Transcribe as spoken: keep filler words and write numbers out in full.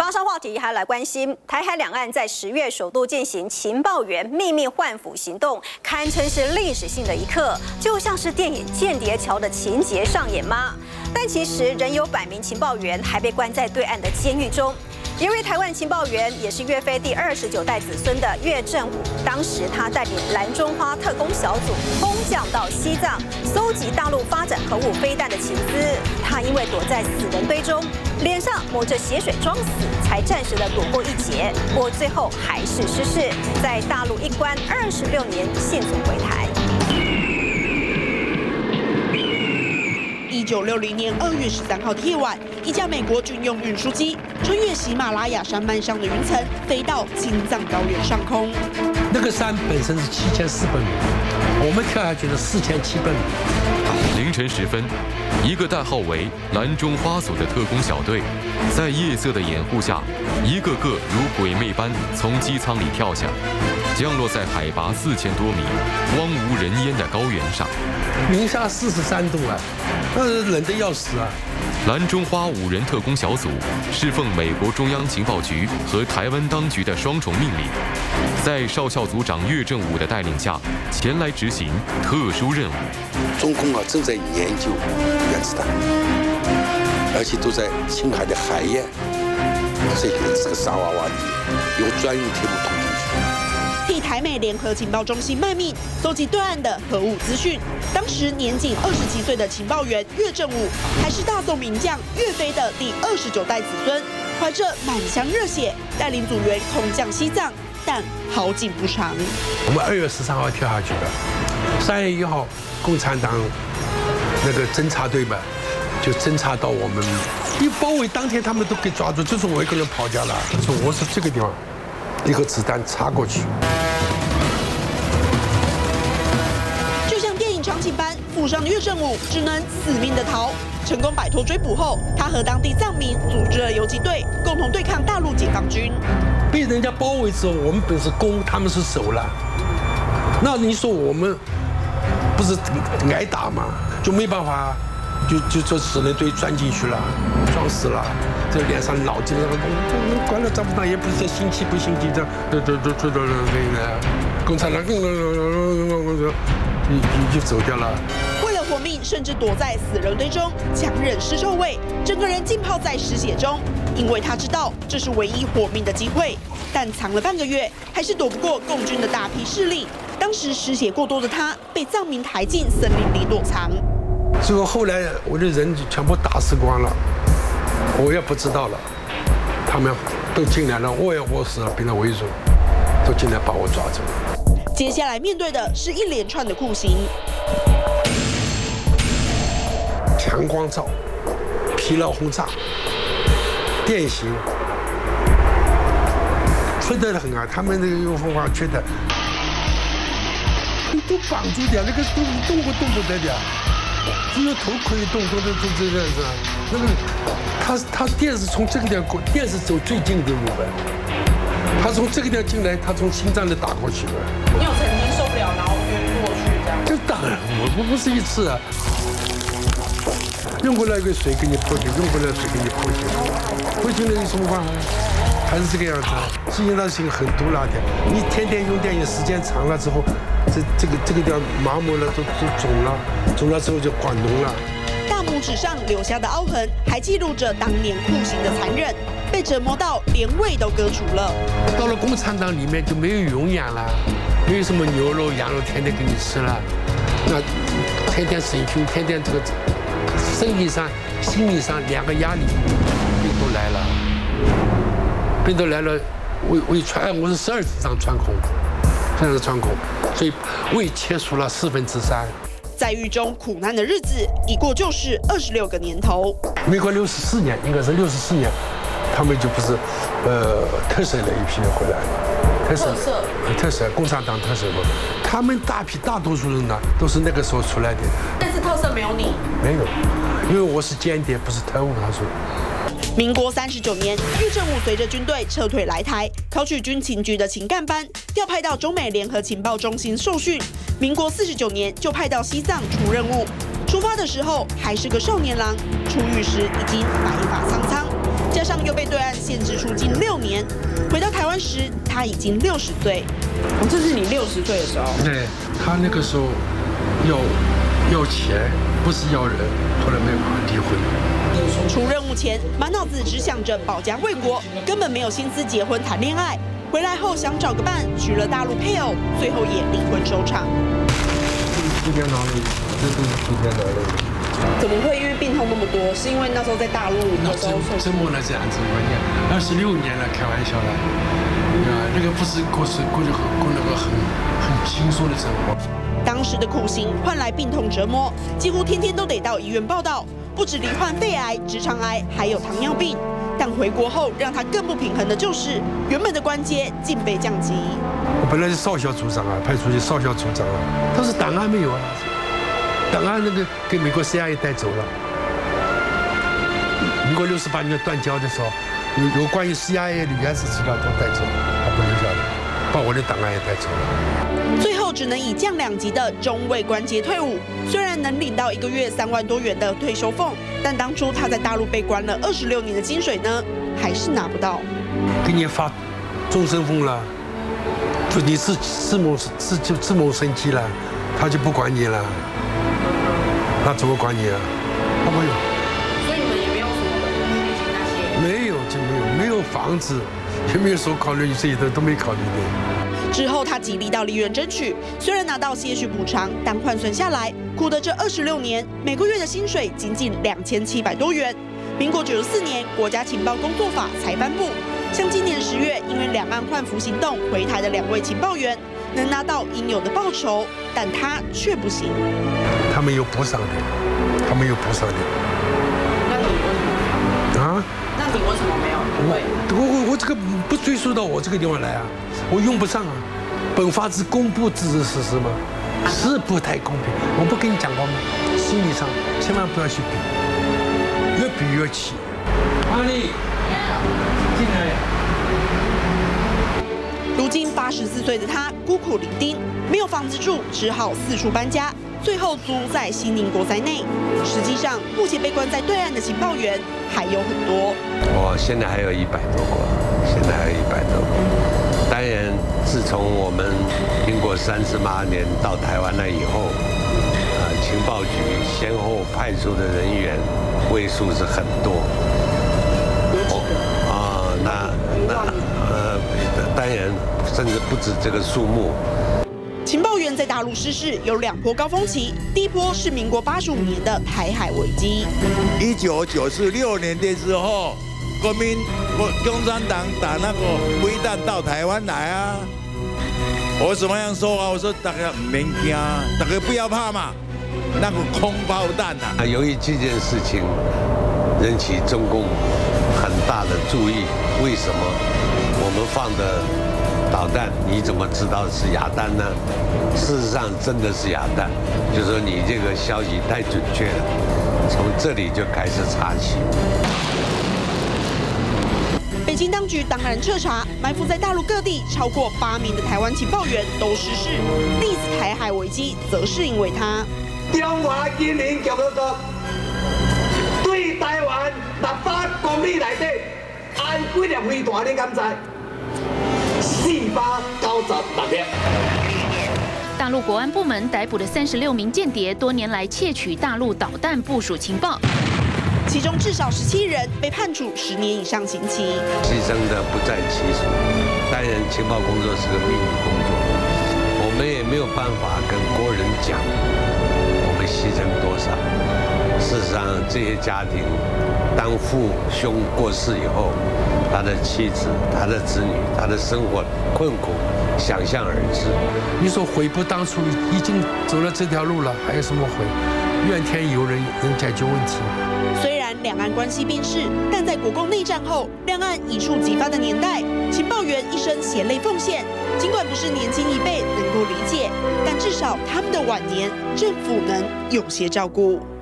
工商话题还来关心，台海两岸在十月首度进行情报员秘密换俘行动，堪称是历史性的一刻，就像是电影《间谍桥》的情节上演吗？但其实仍有百名情报员还被关在对岸的监狱中。 一位台湾情报员，也是岳飞第二十九代子孙的岳振武，当时他带领蓝中花特工小组空降到西藏，搜集大陆发展核武飞弹的情资。他因为躲在死人堆中，脸上抹着血水装死，才暂时的躲过一劫。不过最后还是失事，在大陆一关二十六年，幸存回台。 一九六零年二月十三号的夜晚，一架美国军用运输机穿越喜马拉雅山脉上的云层，飞到青藏高原上空。 那个山本身是七千四百米，我们跳下去的四千七百米。 凌晨时分，一个代号为“蓝中花组”的特工小队，在夜色的掩护下，一个个如鬼魅般从机舱里跳下，降落在海拔四千多米、荒无人烟的高原上。 零下四十三度啊，那冷得要死啊！ 蓝中花五人特工小组是奉美国中央情报局和台湾当局的双重命令，在少校组长岳振武的带领下，前来执行特殊任务。 中共啊正在研究原子弹，而且都在青海的海晏这个这个沙洼洼里有专用铁路通进去。 替台美联合情报中心卖命，搜集对岸的核武资讯。当时年仅二十七岁的情报员岳振武，还是大宋名将岳飞的第二十九代子孙，怀着满腔热血，带领组员空降西藏，但好景不长。 我们二月十三号跳下去的，三月一号，共产党那个侦察队吧，就侦察到我们，一包围当天他们都给抓住，就是我一个人跑掉了。说我是这个地方。 一个子弹插过去， 就像电影场景般，负伤的岳振武只能死命的逃。成功摆脱追捕后，他和当地藏民组织了游击队，共同对抗大陆解放军。 被人家包围之后，我们本是攻，他们是守了。那你说我们不是挨打吗？就没办法。 就就这死人堆钻进去了，撞死了，这脸上脑筋上，这关了找不到，也不是心气不心气，这这这这这这这个共产党，就就走掉了。 为了活命，甚至躲在死人堆中，强忍尸臭味，整个人浸泡在尸血中，因为他知道这是唯一活命的机会。但藏了半个月，还是躲不过共军的大批势力。当时失血过多的他，被藏民抬进森林里躲藏。 结果后来我的人全部打死光了，我也不知道了，他们都进来了，我也饿死了，被人围住，都进来把我抓走了。 接下来面对的是一连串的酷刑： 强光照、疲劳轰炸、电刑，吹得很啊，他们那个用风话吹的，都绑住点，那个动动不动不得的。 只有头可以动，动动动这样子。那个，他他电是从这个地方过，电是走最近的路呗。他从这个地方进来，他从心脏里打过去的。 你有曾经受不了，然后晕过去这样？ 这当然，我我不是一次啊。用过来个水给你泼去，用过来水给你泼去，泼去了有什么办法？还是这个样子。实际上是一个很毒辣的，你天天用电，你时间长了之后。 这这个这个地方麻木了，都都肿了，肿了之后就管脓了。 大拇指上留下的凹痕，还记录着当年酷刑的残忍，被折磨到连胃都割除了。 到了共产党里面就没有营养了，没有什么牛肉、羊肉天天给你吃了，那天天审讯，天天这个生理上、心理上两个压力，病都来了，病都来了，胃胃穿，我是十二指肠穿孔。 这样的穿孔，所以胃切除了四分之三。 在狱中苦难的日子，一过就是二十六个年头。 民国六十四年，应该是六十四年，他们就不是，呃，特赦了一批人回来了。特赦，特赦，共产党特赦过。他们大批大多数人呢，都是那个时候出来的。 但是特赦没有你？ 没有，因为我是间谍，不是特务。他说。 民国三十九年，岳振武随着军队撤退来台，考取军情局的情干班，调派到中美联合情报中心受训。民国四十九年就派到西藏出任务。出发的时候还是个少年郎，出狱时已经白发苍苍。 加上又被对岸限制出境六年，回到台湾时他已经六十岁。哦，这是你六十岁的时候？ 对，他那个时候要要钱，不是要人，后来没办法离婚。 出任务前，满脑子只想着保家卫国，根本没有心思结婚谈恋爱。回来后想找个伴，娶了大陆配偶，最后也离婚收场。 出天哪里？这都是出天哪里？ 怎么会因为病痛那么多？是因为那时候在大陆的时候折磨了这样子，我念二十六年了，开玩笑了。啊，那个不是过是过着过那个很很轻松的生活。 当时的苦行换来病痛折磨，几乎天天都得到医院报到。不止罹患肺癌、直肠癌，还有糖尿病。但回国后让他更不平衡的就是，原本的官阶竟被降级。 我本来是少校组长啊，派出去少校组长啊，但是档案没有啊，档案那个给美国 C I A 带走了。民国六十八年断交的时候，有有关于 C I A 的原始资料都带走了，他不留下来，把我的档案也带走了。 最后只能以降两级的中尉官阶退伍。虽然能领到一个月三万多元的退休俸，但当初他在大陆被关了二十六年的薪水呢，还是拿不到。 给你发终身俸了，就你自自谋自就自谋生计了，他就不管你了，那怎么管你啊？他没有。 所以你们也没有什么那些？ 没有就没有，没有房子，也没有说考虑这些都都没考虑的。 之后，他极力到梨园争取，虽然拿到些许补偿，但换算下来，苦的这二十六年，每个月的薪水仅仅两千七百多元。民国九十四年，国家情报工作法才颁布，像今年十月，因为两岸换俘行动回台的两位情报员，能拿到应有的报酬，但他却不行。 他们有补偿的，他们有补偿的。 那你为什么？啊？那你为什么没有？ 我我我这个不追溯到我这个地方来啊，我用不上啊。本法是公布制度实施吗？是不太公平。我不跟你讲过吗？心理上千万不要去比，越比越气。阿丽，进来。 如今八十四岁的他孤苦伶仃，没有房子住，只好四处搬家，最后租在西宁国灾内。实际上，目前被关在对岸的情报员还有很多。 哦，现在还有一百多个，现在还有一百多个。当然，自从我们民国三十八年到台湾来以后，呃，情报局先后派出的人员位数是很多。哦，啊，那那呃，当然甚至不止这个数目。 情报员在大陆失事有两波高峰期，第一波是民国八十五年的台海危机。 一九九四六年的时候，国民国共产党打那个飞弹到台湾来啊！我怎么样说啊？我说大家唔免惊，大家不要怕嘛。那个空包弹啊！ 由于这件事情引起中共很大的注意，为什么我们放的导弹你怎么知道是哑弹呢？事实上真的是哑弹，就是说你这个消息太准确了，从这里就开始查起。 北京当局当然彻查，埋伏在大陆各地超过八名的台湾情报员都失事。另一次台海危机则是因为他。 中华人民共和国对台湾六百公里内底安几粒飞弹，你敢知？四百九十六粒。 大陆国安部门逮捕的三十六名间谍，多年来窃取大陆导弹部署情报。 其中至少十七人被判处十年以上刑期， 牺牲的不在其数。当然，情报工作是个秘密工作，我们也没有办法跟国人讲我们牺牲多少。事实上，这些家庭当父兄过世以后，他的妻子、他的子女、他的生活困苦，想象而知。 你说悔不当初，已经走了这条路了，还有什么悔？怨天尤人能解决问题？ 虽然两岸关系变势，但在国共内战后，两岸一触即发的年代，情报员一生血泪奉献。尽管不是年轻一辈能够理解，但至少他们的晚年，政府能有些照顾。